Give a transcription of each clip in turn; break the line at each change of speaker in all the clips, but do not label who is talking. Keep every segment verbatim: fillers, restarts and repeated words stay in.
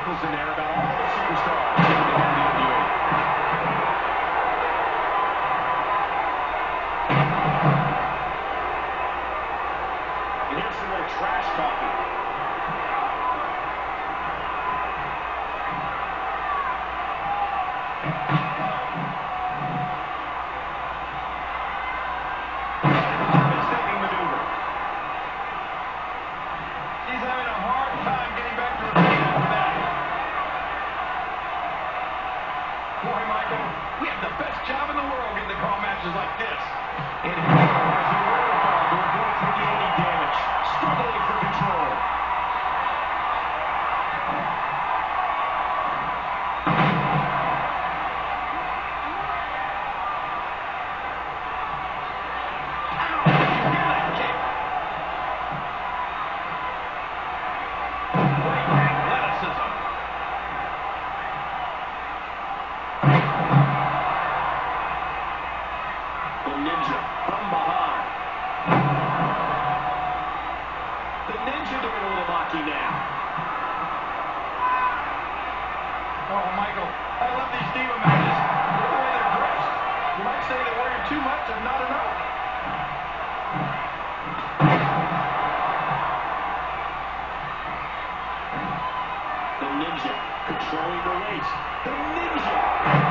circles in there about all the superstars in the N B A. And here's some more trash talking.
We have the best job in the world getting to call matches like this. And here is the wherewithal to avoid taking any damage. Struggling for control. Ow! Did you hear that kick? Great athleticism. Ninja from behind. The Ninja doing a little hockey now. Oh, Michael, I love these Diva matches. The way they're dressed. You might say they're wearing too much and not enough. The Ninja controlling the race. The Ninja.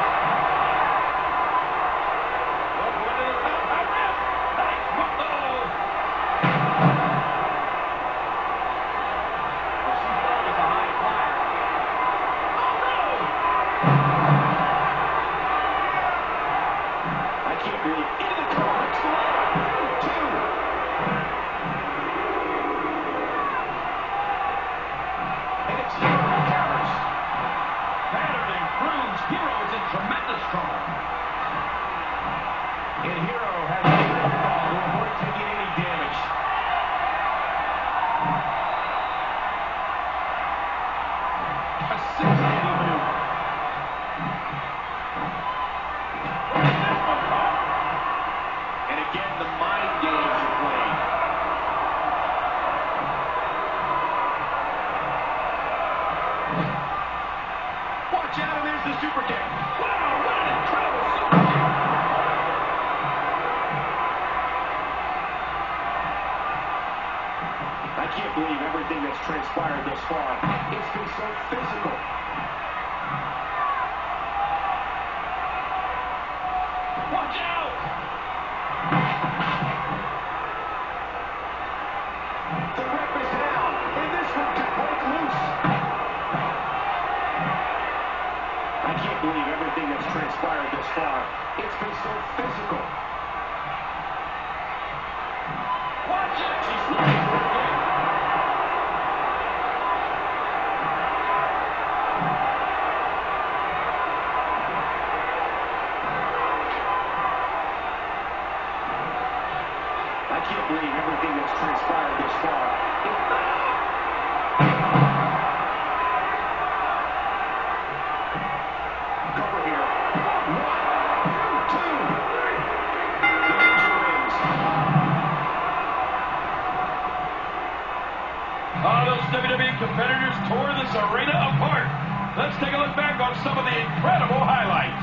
Hero is in tremendous trouble. And Hero has a wherewithal to avoid taking any damage. A six-handed maneuver. And again, the mind games are played. Watch out, and there's the super kick. Wow, what an incredible super kick. I can't believe everything that's transpired thus far. It's been so physical. Watch out! The ref is down, and this one could break loose. I can't believe everything that's transpired thus far. It's been so physical. Watch it! She's looking for it again. I can't believe everything that's transpired thus far. It Cover here. One, two, three. The Ninja wins. Oh, those W W E competitors tore this arena apart. Let's take a look back on some of the incredible highlights.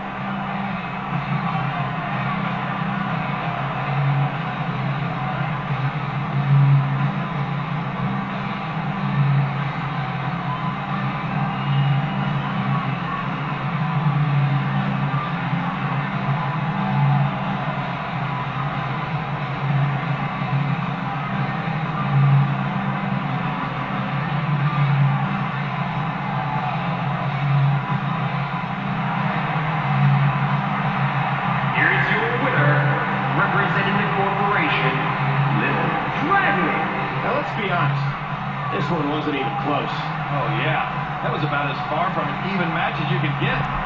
Let's be honest, this one wasn't even close. Oh, yeah. That was about as far from an even match as you could get.